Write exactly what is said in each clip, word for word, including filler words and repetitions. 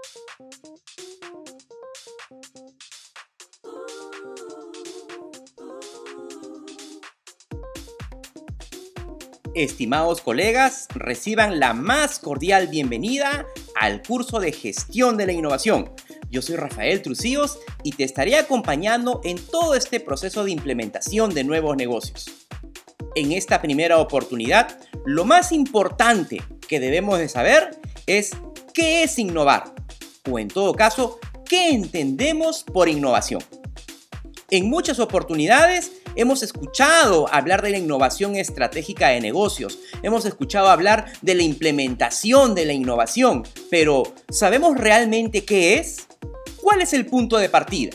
Estimados colegas, reciban la más cordial bienvenida al curso de Gestión de la Innovación. Yo soy Rafael Trucíos y te estaré acompañando en todo este proceso de implementación de nuevos negocios. En esta primera oportunidad, lo más importante que debemos de saber es qué es innovar, o en todo caso, qué entendemos por innovación. En muchas oportunidades hemos escuchado hablar de la innovación estratégica de negocios, hemos escuchado hablar de la implementación de la innovación, pero ¿sabemos realmente qué es? ¿Cuál es el punto de partida?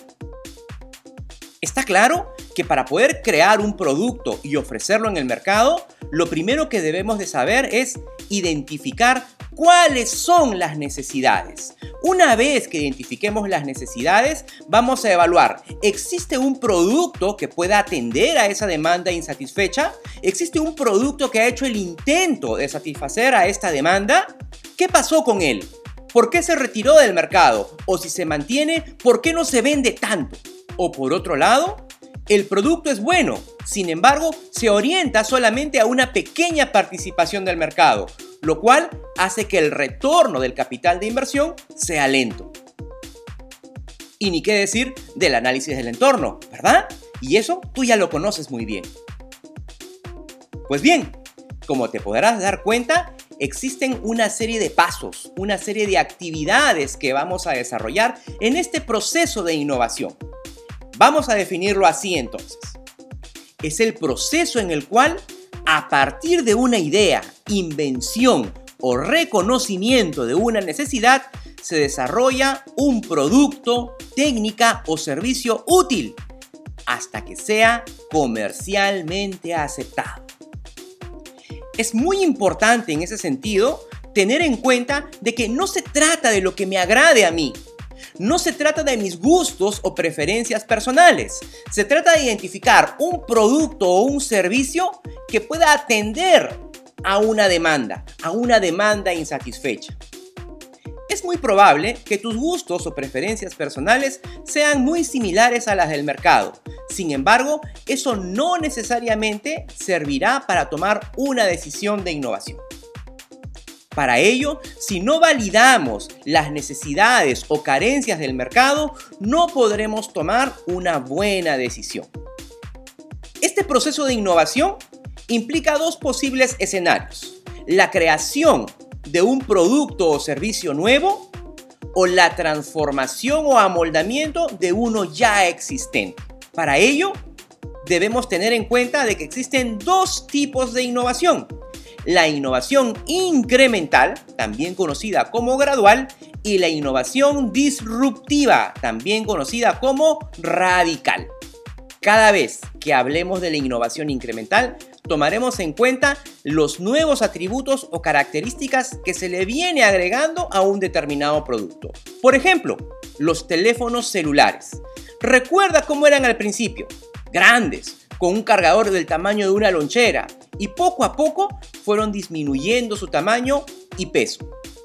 Está claro que para poder crear un producto y ofrecerlo en el mercado, lo primero que debemos de saber es identificar cuáles son las necesidades. Una vez que identifiquemos las necesidades, vamos a evaluar, ¿existe un producto que pueda atender a esa demanda insatisfecha? ¿Existe un producto que ha hecho el intento de satisfacer a esta demanda? ¿Qué pasó con él? ¿Por qué se retiró del mercado? O si se mantiene, ¿por qué no se vende tanto? O por otro lado, el producto es bueno, sin embargo, se orienta solamente a una pequeña participación del mercado, lo cual hace que el retorno del capital de inversión sea lento. Y ni qué decir del análisis del entorno, ¿verdad? Y eso tú ya lo conoces muy bien. Pues bien, como te podrás dar cuenta, existen una serie de pasos, una serie de actividades que vamos a desarrollar en este proceso de innovación. Vamos a definirlo así entonces. Es el proceso en el cual, a partir de una idea, invención o reconocimiento de una necesidad, se desarrolla un producto, técnica o servicio útil hasta que sea comercialmente aceptado. Es muy importante en ese sentido tener en cuenta de que no se trata de lo que me agrade a mí. No se trata de mis gustos o preferencias personales. Se trata de identificar un producto o un servicio que pueda atender a una demanda, a una demanda insatisfecha. Es muy probable que tus gustos o preferencias personales sean muy similares a las del mercado. Sin embargo, eso no necesariamente servirá para tomar una decisión de innovación. Para ello, si no validamos las necesidades o carencias del mercado, no podremos tomar una buena decisión. Este proceso de innovación implica dos posibles escenarios: la creación de un producto o servicio nuevo o la transformación o amoldamiento de uno ya existente. Para ello, debemos tener en cuenta de que existen dos tipos de innovación: la innovación incremental, también conocida como gradual, y la innovación disruptiva, también conocida como radical. Cada vez que hablemos de la innovación incremental, tomaremos en cuenta los nuevos atributos o características que se le viene agregando a un determinado producto. Por ejemplo, los teléfonos celulares. ¿Recuerda cómo eran al principio? Grandes, con un cargador del tamaño de una lonchera, y poco a poco fueron disminuyendo su tamaño y peso.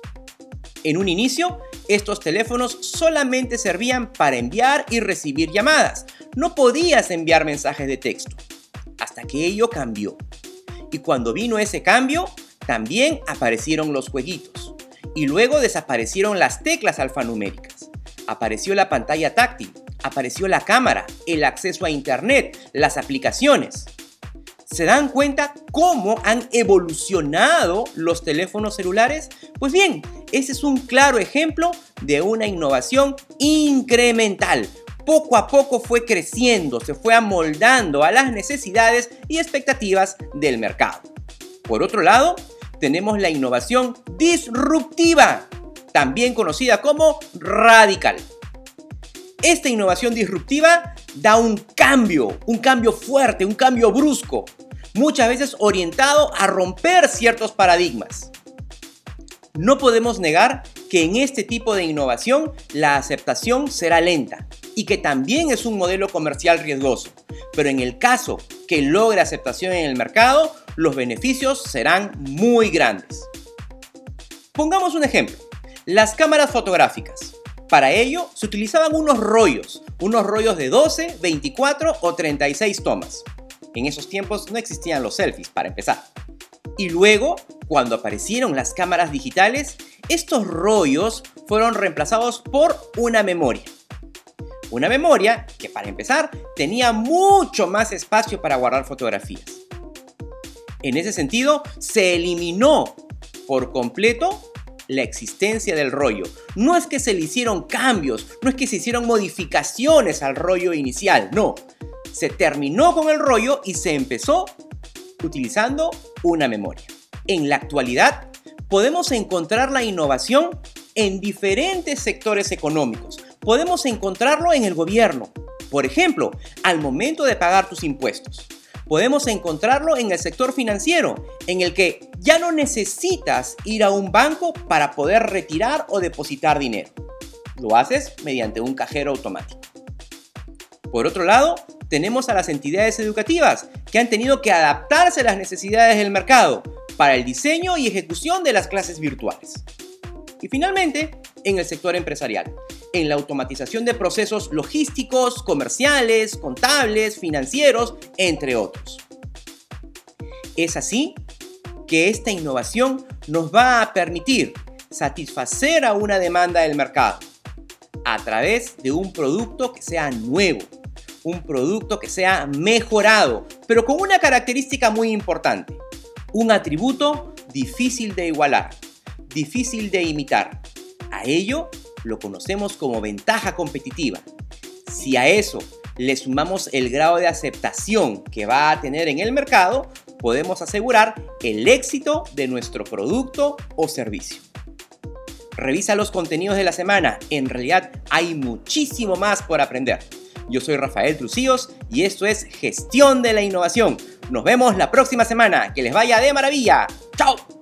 En un inicio, estos teléfonos solamente servían para enviar y recibir llamadas. No podías enviar mensajes de texto, hasta que ello cambió. Y cuando vino ese cambio, también aparecieron los jueguitos. Y luego desaparecieron las teclas alfanuméricas. Apareció la pantalla táctil, apareció la cámara, el acceso a internet, las aplicaciones. ¿Se dan cuenta cómo han evolucionado los teléfonos celulares? Pues bien, ese es un claro ejemplo de una innovación incremental. Poco a poco fue creciendo, se fue amoldando a las necesidades y expectativas del mercado. Por otro lado, tenemos la innovación disruptiva, también conocida como radical. Esta innovación disruptiva da un cambio, un cambio fuerte, un cambio brusco, muchas veces orientado a romper ciertos paradigmas. No podemos negar que en este tipo de innovación la aceptación será lenta y que también es un modelo comercial riesgoso, pero en el caso que logre aceptación en el mercado, los beneficios serán muy grandes. Pongamos un ejemplo. Las cámaras fotográficas. Para ello se utilizaban unos rollos, unos rollos de doce, veinticuatro o treinta y seis tomas. En esos tiempos no existían los selfies, para empezar. Y luego, cuando aparecieron las cámaras digitales, estos rollos fueron reemplazados por una memoria. Una memoria que, para empezar, tenía mucho más espacio para guardar fotografías. En ese sentido, se eliminó por completo la existencia del rollo. No es que se le hicieron cambios, no es que se hicieron modificaciones al rollo inicial, no. Se terminó con el rollo y se empezó utilizando una memoria. En la actualidad, podemos encontrar la innovación en diferentes sectores económicos. Podemos encontrarlo en el gobierno, por ejemplo, al momento de pagar tus impuestos. Podemos encontrarlo en el sector financiero, en el que ya no necesitas ir a un banco para poder retirar o depositar dinero. Lo haces mediante un cajero automático. Por otro lado, tenemos a las entidades educativas que han tenido que adaptarse a las necesidades del mercado para el diseño y ejecución de las clases virtuales. Y finalmente, en el sector empresarial, en la automatización de procesos logísticos, comerciales, contables, financieros, entre otros. Es así que esta innovación nos va a permitir satisfacer a una demanda del mercado a través de un producto que sea nuevo, un producto que sea mejorado, pero con una característica muy importante, un atributo difícil de igualar, difícil de imitar. A ello lo conocemos como ventaja competitiva. Si a eso le sumamos el grado de aceptación que va a tener en el mercado, podemos asegurar el éxito de nuestro producto o servicio. Revisa los contenidos de la semana, en realidad hay muchísimo más por aprender. Yo soy Rafael Trucíos y esto es Gestión de la Innovación. Nos vemos la próxima semana. Que les vaya de maravilla. ¡Chao!